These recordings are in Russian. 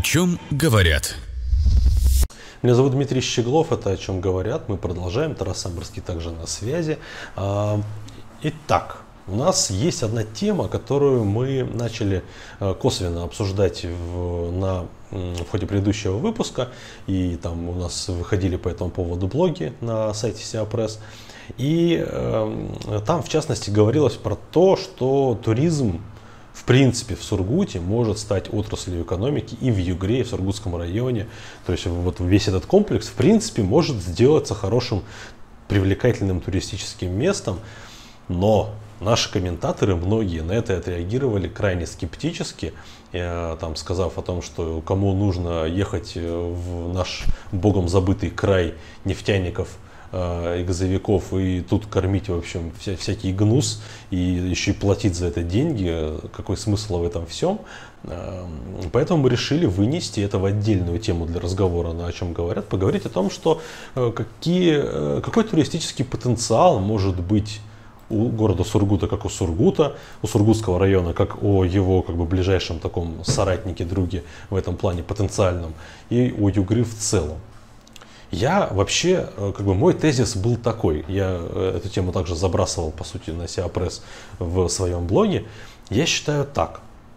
чем говорят? Меня зовут Дмитрий Щеглов, это «О чем говорят». Мы продолжаем. Тарас Самборский также на связи. Итак, у нас есть одна тема, которую мы начали косвенно обсуждать в ходе предыдущего выпуска. И там у нас выходили по этому поводу блоги на сайте SEOpress. И там, в частности, говорилось про то, что туризм в принципе в Сургуте может стать отраслью экономики и в Югре, и в Сургутском районе. То есть вот весь этот комплекс в принципе может сделаться хорошим, привлекательным туристическим местом. Но наши комментаторы, многие на это отреагировали крайне скептически, там, сказав о том, что кому нужно ехать в наш богом забытый край нефтяников и газовиков и тут кормить, в общем, всякий гнус и еще и платить за это деньги, какой смысл в этом всем. Поэтому мы решили вынести это в отдельную тему для разговора, на «О чем говорят», поговорить о том, что какой туристический потенциал может быть у города Сургута, как у Сургута, у Сургутского района, как о его ближайшем таком соратнике, друге в этом плане потенциальном, и у Югры в целом. Я вообще, мой тезис был такой, я эту тему также забрасывал, по сути, на SEOpress в своем блоге. Я считаю так,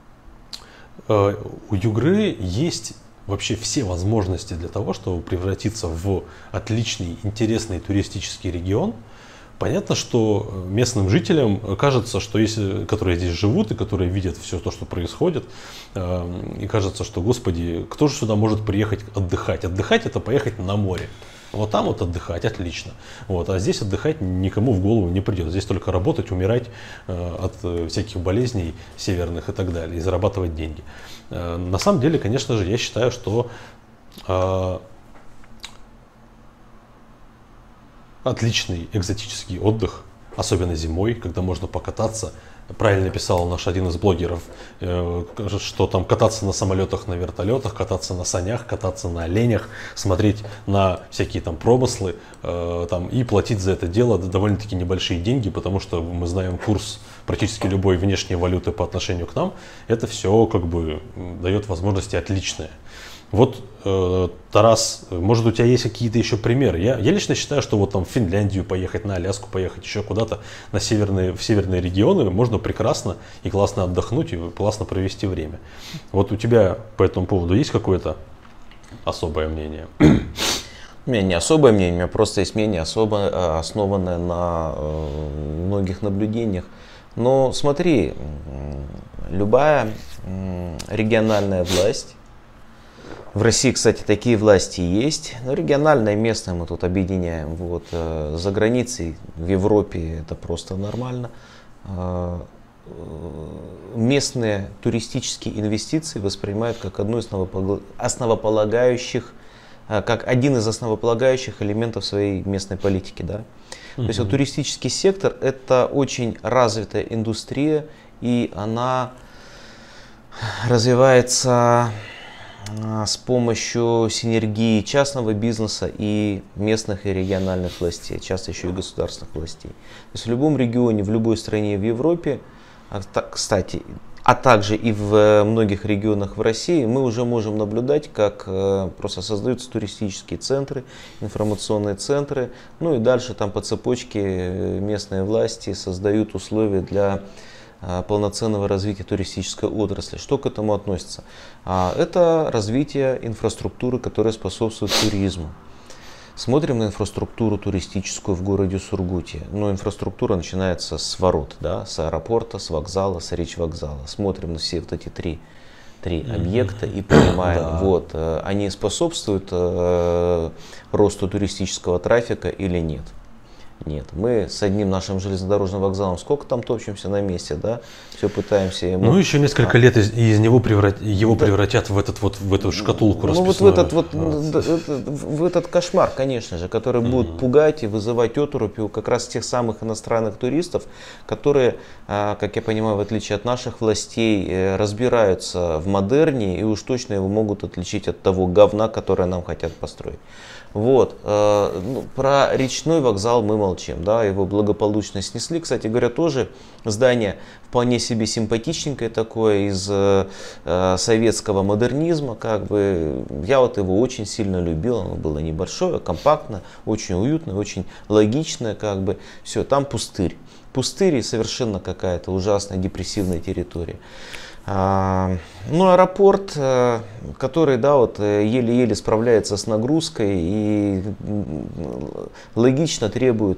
у Югры есть вообще все возможности для того, чтобы превратиться в отличный, интересный туристический регион. Понятно, что местным жителям кажется, что которые здесь живут и которые видят все то, что происходит, и кажется, что, господи, кто же сюда может приехать отдыхать? Отдыхать — это поехать на море. Вот там вот отдыхать отлично. Вот, а здесь отдыхать никому в голову не придет. Здесь только работать, умирать от всяких болезней северных и так далее, и зарабатывать деньги. На самом деле, конечно же, я считаю, что отличный экзотический отдых, особенно зимой, когда можно покататься. Правильно писал наш один из блогеров, что там кататься на самолетах, на вертолетах, кататься на санях, кататься на оленях, смотреть на всякие там промыслы и платить за это дело довольно-таки небольшие деньги, потому что мы знаем курс практически любой внешней валюты по отношению к нам. Это все дает возможности отличные. Вот, Тарас, может, у тебя есть какие-то еще примеры? Я лично считаю, что вот там в Финляндию поехать, на Аляску поехать, еще куда-то в северные регионы можно прекрасно и классно отдохнуть и классно провести время. Вот у тебя по этому поводу есть какое-то особое мнение? У меня не особое мнение, у меня просто есть мнение, основанное на многих наблюдениях. Но смотри, любая региональная власть, в России, кстати, такие власти есть, но региональное и местное мы тут объединяем. Вот, за границей, в Европе это просто нормально. Местные туристические инвестиции воспринимают как один из основополагающих элементов своей местной политики. Да? То есть вот, туристический сектор — это очень развитая индустрия, и она развивается с помощью синергии частного бизнеса и местных и региональных властей, часто еще и государственных властей. То есть в любом регионе, в любой стране в Европе, кстати, а также и в многих регионах в России, мы уже можем наблюдать, как просто создаются туристические центры, информационные центры, ну и дальше там по цепочке местные власти создают условия для полноценного развития туристической отрасли. Что к этому относится? Это развитие инфраструктуры, которая способствует туризму. Смотрим на инфраструктуру туристическую в городе Сургуте. Но инфраструктура начинается с ворот, да, с аэропорта, с вокзала, с речвокзала. Смотрим на все вот эти три объекта и понимаем, да, вот, они способствуют росту туристического трафика или нет. Нет, мы с одним нашим железнодорожным вокзалом сколько там топчемся на месте, да, все пытаемся ему... Ну, еще несколько лет из него превратят в эту шкатулку расписную. В этот кошмар, конечно же, который будет пугать и вызывать оторопь у как раз тех самых иностранных туристов, которые, как я понимаю, в отличие от наших властей, разбираются в модерне и уж точно его могут отличить от того говна, которое нам хотят построить. Вот. Ну, про речной вокзал мы молчим, да, его благополучно снесли. Кстати говоря, тоже здание вполне себе симпатичненькое такое, из советского модернизма, как бы. Я вот его очень сильно любил, оно было небольшое, компактное, очень уютное, очень логичное, как бы. Все, там пустырь. Пустырь и совершенно какая-то ужасная депрессивная территория. Ну, аэропорт, который, да, вот еле-еле справляется с нагрузкой и логично требует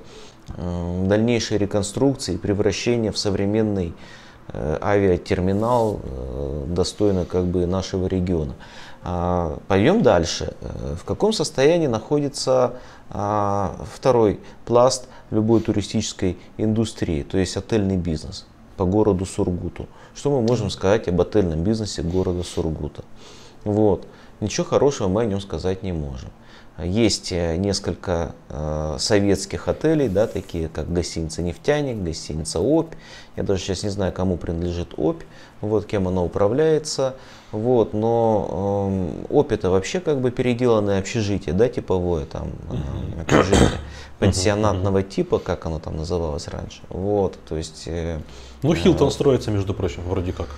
дальнейшей реконструкции, превращения в современный авиатерминал, достойный как бы нашего региона. Пойдем дальше. В каком состоянии находится второй пласт любой туристической индустрии, то есть отельный бизнес по городу Сургуту? Что мы можем сказать об отельном бизнесе города Сургута? Вот. Ничего хорошего мы о нем сказать не можем. Есть несколько советских отелей, да, такие как гостиница «Нефтяник», гостиница «Обь». Я даже сейчас не знаю, кому принадлежит «Обь», вот, кем она управляется. Вот, но «Обь» это вообще как бы переделанное общежитие, да, типовое там общежитие пансионатного типа, как оно там называлось раньше. Вот, то есть. Ну, Хилтон строится, между прочим, вроде как.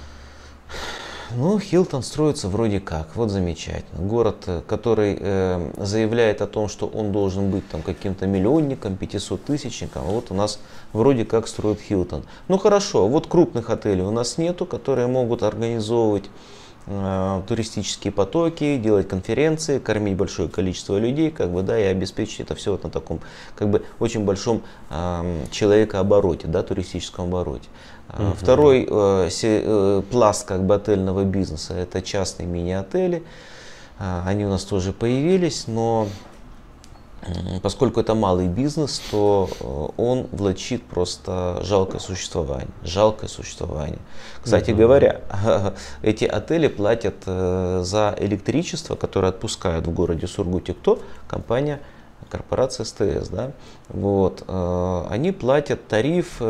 Ну, Хилтон строится вроде как, вот замечательно. Город, который заявляет о том, что он должен быть там каким-то миллионником, 500-тысячником, вот у нас вроде как строит Хилтон. Ну хорошо, вот крупных отелей у нас нету, которые могут организовывать туристические потоки, делать конференции, кормить большое количество людей, как бы, да, и обеспечить это все вот на таком, как бы, очень большом человекообороте, да, туристическом обороте. Второй пласт как бы отельного бизнеса — это частные мини-отели. Они у нас тоже появились, но поскольку это малый бизнес, то он влачит просто жалкое существование. Жалкое существование. Кстати говоря, эти отели платят за электричество, которое отпускают в городе Сургуте, кто? Компания, корпорация СТС. Да? Вот. Они платят тариф,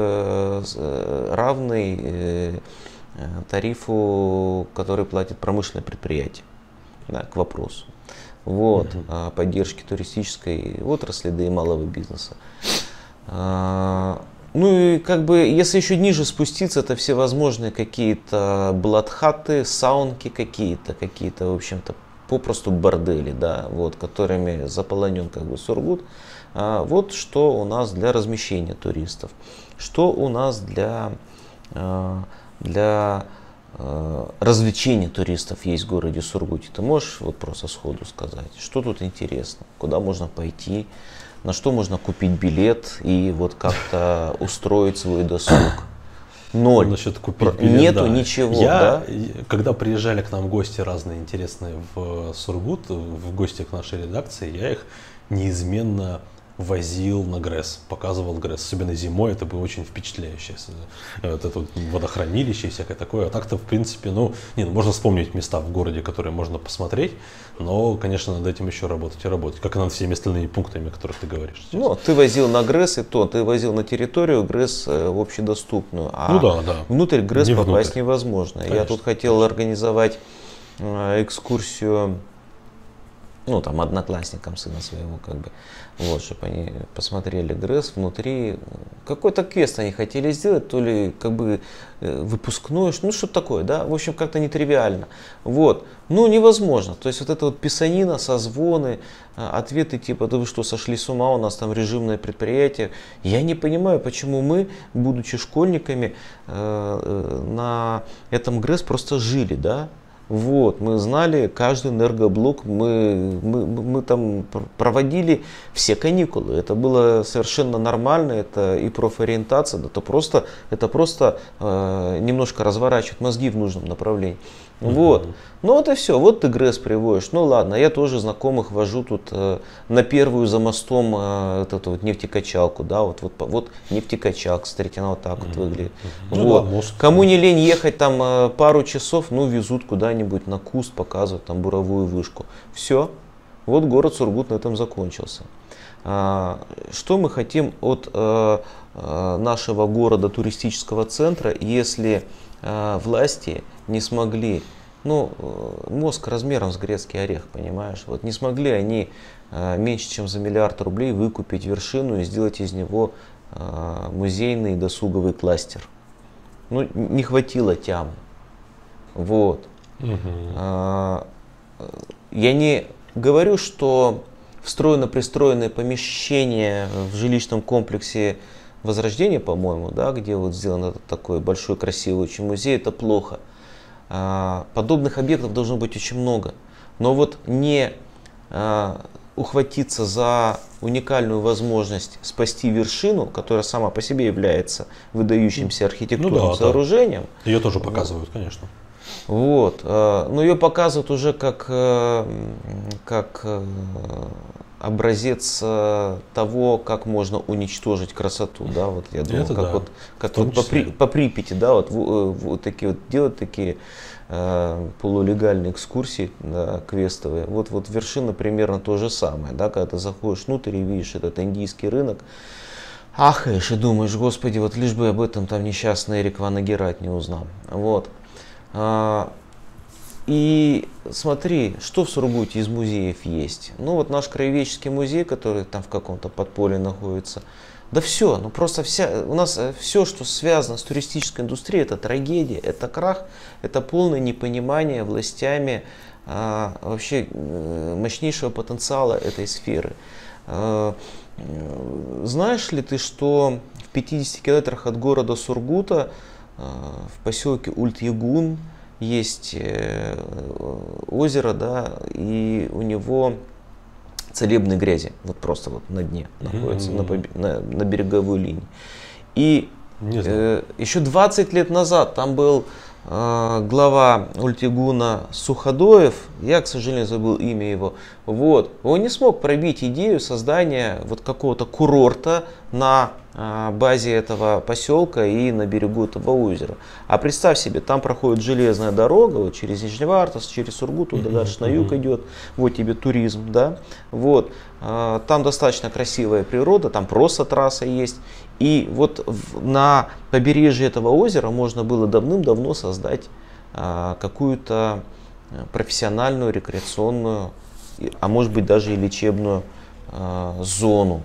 равный тарифу, который платит промышленное предприятие. Да, к вопросу. Вот, о поддержке туристической отрасли, да и малого бизнеса. Ну и как бы, если еще ниже спуститься, это всевозможные какие-то блатхаты, саунки какие-то, в общем-то, попросту бордели, да, вот, которыми заполонен как бы Сургут. Вот что у нас для размещения туристов, что у нас для развлечения туристов есть в городе Сургуте. Ты можешь вот просто сходу сказать, что тут интересно, куда можно пойти, на что можно купить билет и вот как-то устроить свой досуг? Ноль. Насчет купить билет, нету да. Ничего. Когда приезжали к нам гости разные интересные в Сургут, в гости к нашей редакции, я их неизменно возил на ГРЭС, показывал ГРЭС, особенно зимой, это было очень впечатляюще. Вот это вот водохранилище и всякое такое. А так-то, в принципе, можно вспомнить места в городе, которые можно посмотреть, но, конечно, над этим еще работать и работать, как и над всеми остальными пунктами, о которых ты говоришь сейчас. Ну, ты возил на ГРЭС, и то, ты возил на территорию ГРЭС общедоступную, а внутрь ГРЭС попасть невозможно. Конечно, я тут хотел организовать экскурсию, ну, там, одноклассникам сына своего, как бы, вот, чтобы они посмотрели ГРЭС внутри. Какой-то квест они хотели сделать, то ли, как бы, выпускной, ну, что-то такое, да, в общем, как-то нетривиально, вот, ну, невозможно, то есть, вот эта вот писанина, созвоны, ответы типа, да вы что, сошли с ума, у нас там режимное предприятие, я не понимаю, почему мы, будучи школьниками, на этом ГРЭС просто жили, да. Вот, мы знали каждый энергоблок, мы там проводили все каникулы. Это было совершенно нормально, это и профориентация, это просто немножко разворачивать мозги в нужном направлении. Вот. Ну вот и все, вот ты ГРЭС приводишь. Ну ладно, я тоже знакомых вожу тут на первую за мостом эту вот нефтекачалку, да, вот нефтекачалка, смотрите, она вот так вот выглядит. Вот. Да, кому не лень ехать там пару часов, ну везут куда-нибудь на куст, показывают там буровую вышку. Все, вот город Сургут на этом закончился. Что мы хотим от нашего города туристического центра, если власти не смогли ну, мозг размером с грецкий орех, понимаешь? Вот не смогли они меньше, чем за миллиард рублей выкупить вершину и сделать из него музейный досуговый кластер. Ну, не хватило тям. Вот. Я не говорю, что встроено-пристроенное помещение в жилищном комплексе Возрождения, по-моему, да, где вот сделан этот такой большой красивый очень музей, это плохо. Подобных объектов должно быть очень много. Но вот не ухватиться за уникальную возможность спасти вершину, которая сама по себе является выдающимся архитектурным сооружением. Да. Ее тоже показывают, конечно. Вот. Но ее показывают уже как образец того, как можно уничтожить красоту, да, вот я думаю, это как да. вот по Припяти, да, вот такие вот делают такие полулегальные экскурсии, да, квестовые. Вот вершина примерно то же самое, да, когда ты заходишь внутрь и видишь этот индийский рынок, ахаешь и думаешь, господи, вот лишь бы об этом там несчастный Эрик ван Агерайт не узнал, вот. И смотри, что в Сургуте из музеев есть. Ну вот наш краеведческий музей, который там в каком-то подполье находится. Да все, ну просто у нас все, что связано с туристической индустрией, это трагедия, это крах, это полное непонимание властями вообще мощнейшего потенциала этой сферы. Знаешь ли ты, что в 50 километрах от города Сургута, в поселке Ульт-Ягун, есть озеро, да, и у него целебные грязи, вот просто вот на дне находится, на береговой линии. И еще 20 лет назад там был глава Ульт-Ягуна Суходоев, я, к сожалению, забыл имя его, вот, он не смог пробить идею создания вот какого-то курорта на базе этого поселка и на берегу этого озера. А представь себе, там проходит железная дорога вот через Нижневартовск, через Сургут, туда дальше на юг идет, вот тебе туризм, да, вот, там достаточно красивая природа, там просто трасса есть. И вот на побережье этого озера можно было давным-давно создать какую-то профессиональную, рекреационную, а может быть даже и лечебную зону.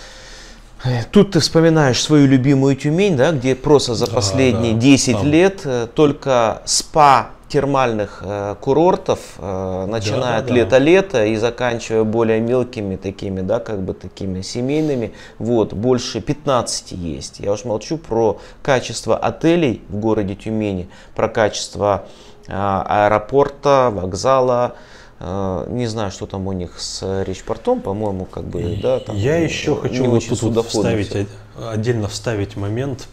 Тут ты вспоминаешь свою любимую Тюмень, да, где просто за последние 10 лет только спа термальных курортов, начиная от лета-лета и заканчивая более мелкими такими, да, как бы такими семейными, вот, больше 15 есть. Я уж молчу про качество отелей в городе Тюмени, про качество аэропорта, вокзала. Не знаю, что там у них с речпортом, по-моему, как бы, да, там. Я еще хочу вот тут отдельно вставить момент.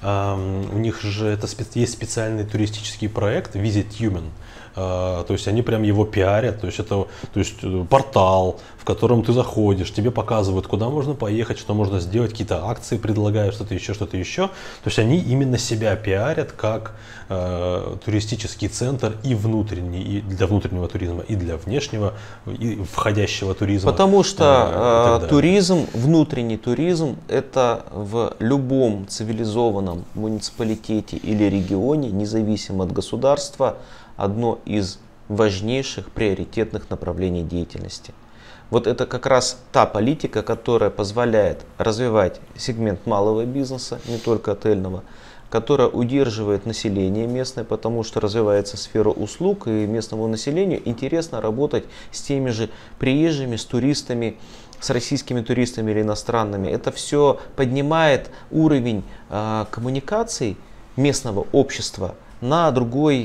У них же есть специальный туристический проект Visit Human. То есть они прям его пиарят, то есть портал, в котором ты заходишь, тебе показывают, куда можно поехать, что можно сделать, какие-то акции предлагают, что-то еще, что-то еще. То есть они именно себя пиарят как туристический центр и внутренний, и для внутреннего туризма, и для внешнего, и входящего туризма. Потому что туризм, внутренний туризм, это в любом цивилизованном муниципалитете или регионе, независимо от государства, одно из важнейших приоритетных направлений деятельности. Вот это как раз та политика, которая позволяет развивать сегмент малого бизнеса, не только отельного, которая удерживает население местное, потому что развивается сфера услуг, и местному населению интересно работать с теми же приезжими, с туристами, с российскими туристами или иностранными. Это все поднимает уровень коммуникаций местного общества на другой,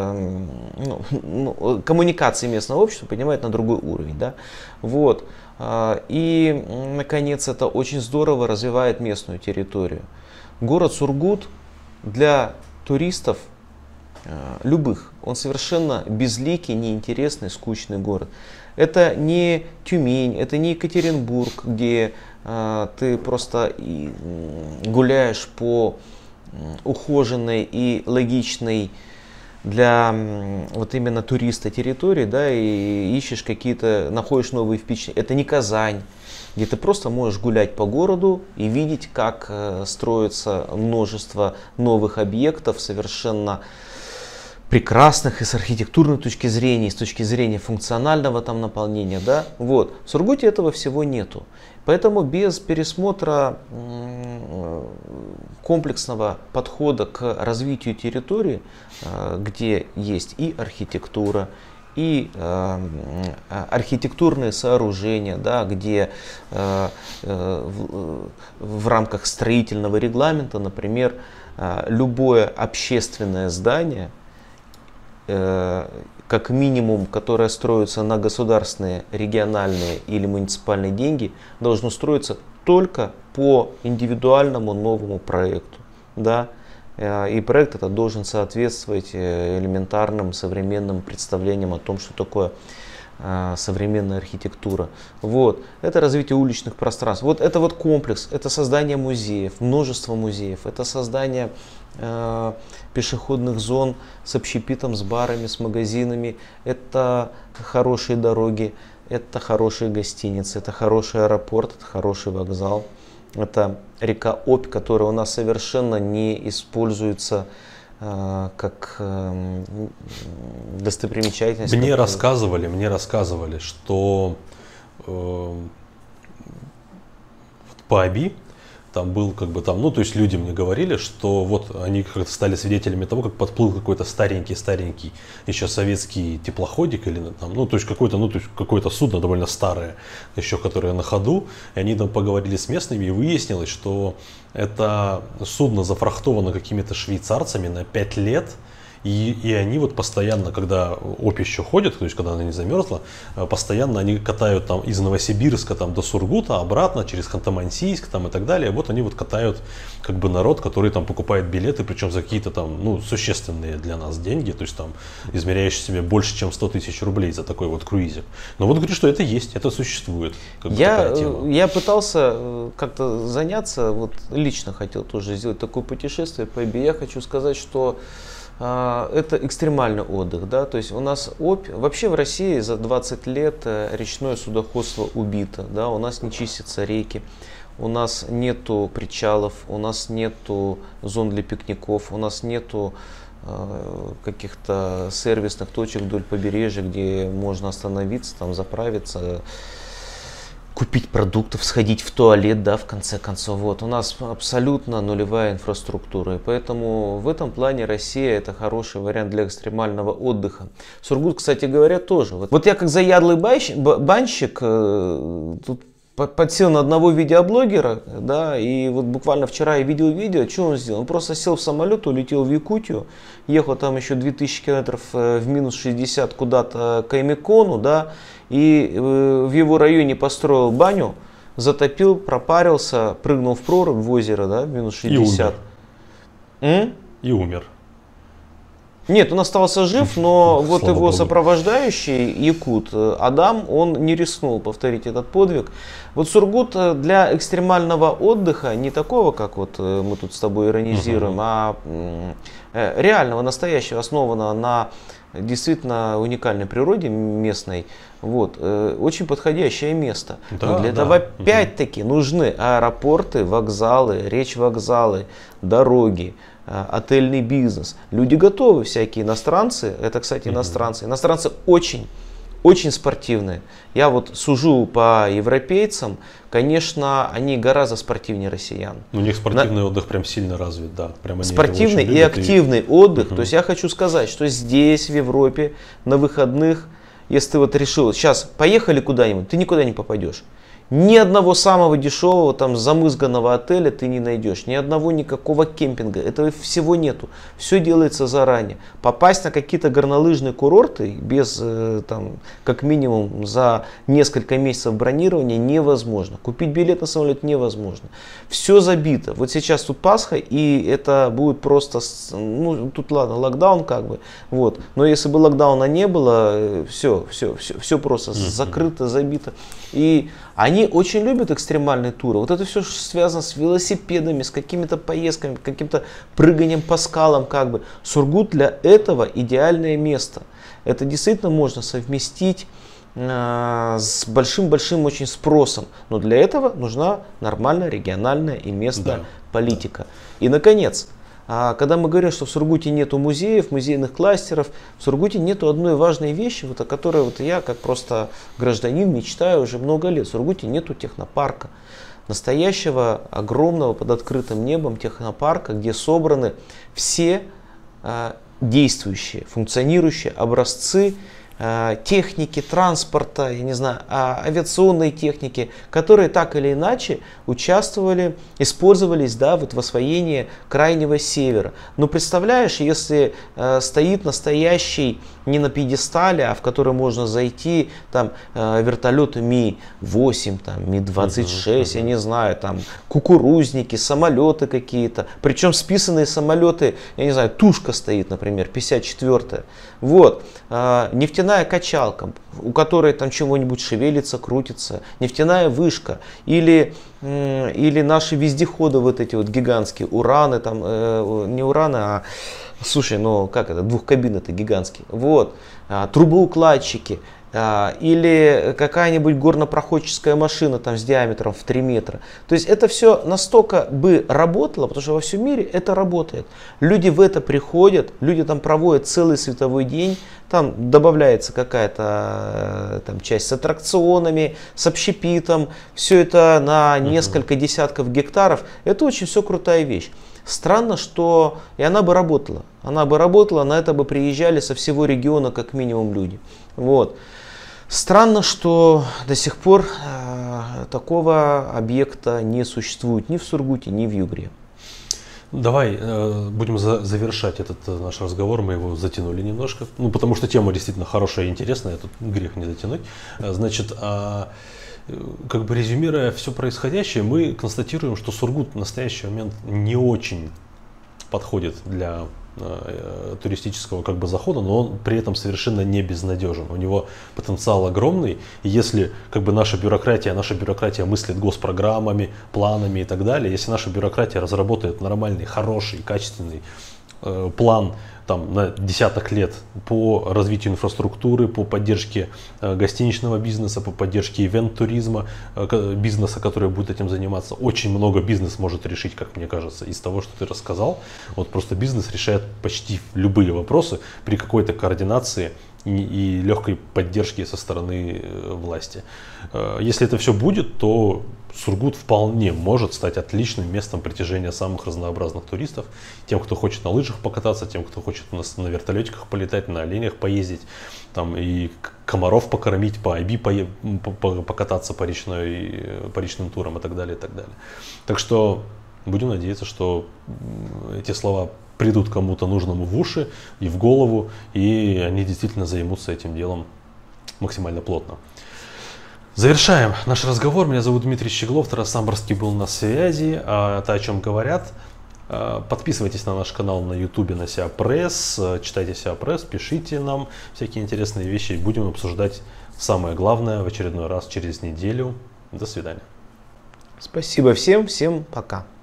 коммуникации местного общества поднимает на другой уровень. Да? Вот. И, наконец, это очень здорово развивает местную территорию. Город Сургут для туристов любых, он совершенно безликий, неинтересный, скучный город. Это не Тюмень, это не Екатеринбург, где ты просто гуляешь по ухоженной и логичной для вот именно туриста территории, да, и ищешь какие-то, находишь новые впечатления. Это не Казань, где ты просто можешь гулять по городу и видеть, как строится множество новых объектов, совершенно прекрасных и с архитектурной точки зрения, и с точки зрения функционального там наполнения, да, вот. В Сургуте этого всего нету. Поэтому без пересмотра комплексного подхода к развитию территории, где есть и архитектура, и архитектурные сооружения, да, где в рамках строительного регламента, например, любое общественное здание, как минимум, которое строится на государственные, региональные или муниципальные деньги, должно строиться только по индивидуальному новому проекту. Да? И проект этот должен соответствовать элементарным современным представлениям о том, что такое современная архитектура. Вот. Это развитие уличных пространств. Вот это вот комплекс, это создание музеев, множество музеев, это создание пешеходных зон с общепитом, с барами, с магазинами, это хорошие дороги, это хорошие гостиницы, это хороший аэропорт, это хороший вокзал, это река Обь, которая у нас совершенно не используется как достопримечательность. Мне рассказывали, что по Оби там был ну, то есть люди мне говорили, что вот они как-то стали свидетелями того, как подплыл какой-то старенький еще советский теплоходик или там, ну, то есть какое-то судно довольно старое, еще которое на ходу, и они там поговорили с местными, и выяснилось, что это судно зафрахтовано какими-то швейцарцами на 5 лет. И они вот постоянно, когда Обь еще ходит, то есть когда она не замерзла, постоянно они катают там из Новосибирска там, до Сургута, обратно через Ханты-Мансийск там, и так далее. Вот они вот катают как бы народ, который там покупает билеты, причем за какие-то там ну, существенные для нас деньги, то есть там измеряющие себе больше, чем 100 тысяч рублей за такой вот круизик. Но вот говорю, что это есть, это существует. Как бы такая тема. Я пытался как-то заняться, вот лично хотел тоже сделать такое путешествие по Оби. Я хочу сказать, что это экстремальный отдых, да, то есть у нас Обь, вообще в России за 20 лет речное судоходство убито, да, у нас не чистятся реки, у нас нету причалов, у нас нету зон для пикников, у нас нету каких-то сервисных точек вдоль побережья, где можно остановиться, там заправиться, купить продуктов, сходить в туалет, да, в конце концов. Вот. У нас абсолютно нулевая инфраструктура, и поэтому в этом плане Россия это хороший вариант для экстремального отдыха. Сургут, кстати говоря, тоже. Вот я как заядлый банщик тут подсел на одного видеоблогера, да, и вот буквально вчера я видел видео, что он сделал? Он просто сел в самолет, улетел в Якутию, ехал там еще 2000 километров в минус 60 куда-то к Аймекону, да, и в его районе построил баню, затопил, пропарился, прыгнул в прорубь в озеро, да, минус 60. И умер. Нет, он остался жив, но вот его сопровождающий якут Адам, он не рискнул повторить этот подвиг. Вот Сургут для экстремального отдыха, не такого, как вот мы тут с тобой иронизируем, а реального, настоящего, основанного на действительно уникальной природе местной, вот, очень подходящее место. Да, но для этого опять-таки нужны аэропорты, вокзалы, речвокзалы, дороги, отельный бизнес. Люди готовы, всякие иностранцы, это, кстати, иностранцы очень спортивные. Я вот сужу по европейцам, конечно, они гораздо спортивнее россиян. У них спортивный отдых прям сильно развит, да. Прям они спортивный и активный отдых. То есть я хочу сказать, что здесь, в Европе, на выходных, если ты вот решил, сейчас поехали куда-нибудь, ты никуда не попадешь. Ни одного самого дешевого, там, замызганного отеля ты не найдешь. Ни одного никакого кемпинга. Этого всего нету. Все делается заранее. Попасть на какие-то горнолыжные курорты без, там, как минимум, за несколько месяцев бронирования невозможно. Купить билет на самолет невозможно. Все забито. Вот сейчас тут Пасха, и это будет просто, ну, тут ладно, локдаун как бы. Вот. Но если бы локдауна не было, все просто закрыто, забито. И они очень любят экстремальные туры. Вот это все связано с велосипедами, с какими-то поездками, каким-то прыганием по скалам. Как бы. Сургут для этого идеальное место. Это действительно можно совместить с большим-большим очень спросом. Но для этого нужна нормальная региональная и местная политика. И, наконец, когда мы говорим, что в Сургуте нету музеев, музейных кластеров, в Сургуте нету одной важной вещи, вот, о которой вот я как просто гражданин мечтаю уже много лет. В Сургуте нету технопарка. Настоящего огромного под открытым небом технопарка, где собраны все действующие, функционирующие образцы техники, транспорта, я не знаю, авиационной техники, которые так или иначе участвовали, использовались, да, вот в освоении Крайнего Севера. Но представляешь, если стоит настоящий не на пьедестале, а в который можно зайти, там вертолеты Ми-8, там Ми-26, я не знаю, там кукурузники, самолеты какие-то, причем списанные самолеты, я не знаю, Тушка стоит, например, 54-я. Вот, нефтяная качалка, у которой там чего-нибудь шевелится, крутится, нефтяная вышка, или наши вездеходы вот эти вот гигантские, ураны, там, не ураны, а, слушай, ну как это, двухкабинный-то гигантский, вот, трубоукладчики, или какая-нибудь горнопроходческая машина там с диаметром в 3 метра. То есть это все настолько бы работало, потому что во всем мире это работает. Люди в это приходят, люди там проводят целый световой день, там добавляется какая-то там часть с аттракционами, с общепитом, все это на несколько десятков гектаров. Это очень все крутая вещь. Странно, что и она бы работала. Она бы работала, на это бы приезжали со всего региона как минимум люди. Вот. Странно, что до сих пор такого объекта не существует ни в Сургуте, ни в Югре. Давай будем завершать этот наш разговор, мы его затянули немножко, ну потому что тема действительно хорошая и интересная, тут грех не затянуть. Значит, как бы резюмируя все происходящее, мы констатируем, что Сургут в настоящий момент не очень подходит для туристического как бы захода, но он при этом совершенно не безнадежен. У него потенциал огромный, и если как бы наша бюрократия мыслит госпрограммами, планами и так далее, если наша бюрократия разработает нормальный, хороший, качественный план там, на десяток лет по развитию инфраструктуры, по поддержке гостиничного бизнеса, по поддержке ивент-туризма, бизнеса, который будет этим заниматься. Очень много бизнес может решить, как мне кажется, из того, что ты рассказал. Вот просто бизнес решает почти любые вопросы при какой-то координации и легкой поддержке со стороны власти. Если это все будет, то Сургут вполне может стать отличным местом притяжения самых разнообразных туристов. Тем, кто хочет на лыжах покататься, тем, кто хочет на вертолетиках полетать, на оленях поездить, там, и комаров покормить, по Айби покататься по речным турам и так далее, и так далее. Так что будем надеяться, что эти слова придут кому-то нужному в уши и в голову, и они действительно займутся этим делом максимально плотно. Завершаем наш разговор. Меня зовут Дмитрий Щеглов, Тарас Самборский был на связи. Это о чем говорят. Подписывайтесь на наш канал на YouTube, на SEO Press, читайте SEO Press, пишите нам всякие интересные вещи. Будем обсуждать самое главное в очередной раз через неделю. До свидания. Спасибо всем, всем пока.